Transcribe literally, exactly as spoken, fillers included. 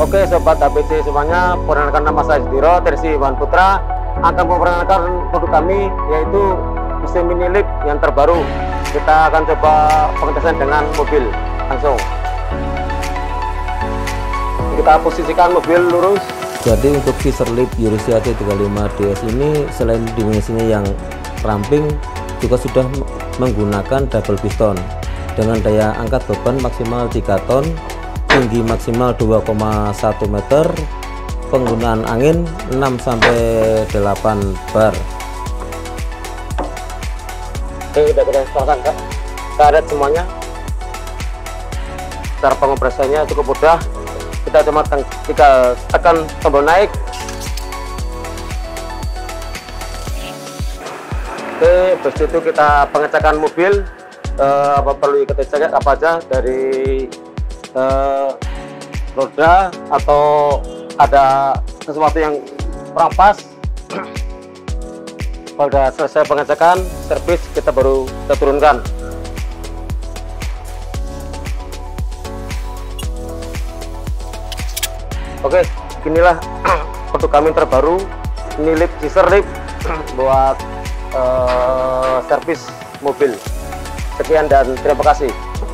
Oke sobat A B C semuanya, perkenalkan nama saya Sudiro Tersi Iwan Putra, akan memperkenalkan produk kami yaitu mesin mini lift yang terbaru. Kita akan coba pengetesan dengan mobil langsung. Kita posisikan mobil lurus. Jadi untuk Fisher Lift Euresia T tiga puluh lima D S ini selain dimensinya yang ramping, juga sudah menggunakan double piston dengan daya angkat beban maksimal tiga ton, tinggi maksimal dua koma satu meter, penggunaan angin enam sampai delapan bar. Oke, sudah kita installkan Kak. Karet semuanya. Cara pengoperasiannya cukup mudah. Kita cuma tinggal tekan tombol naik. Oke, habis itu kita pengecekan mobil. Eh, apa perlu kita cek apa aja dari eh, roda atau ada sesuatu yang kurang pas. Kalau sudah selesai pengecekan, servis, kita baru kita turunkan. Oke, inilah produk kami terbaru, ini lift Fisher Lift buat uh, servis mobil. Sekian dan terima kasih.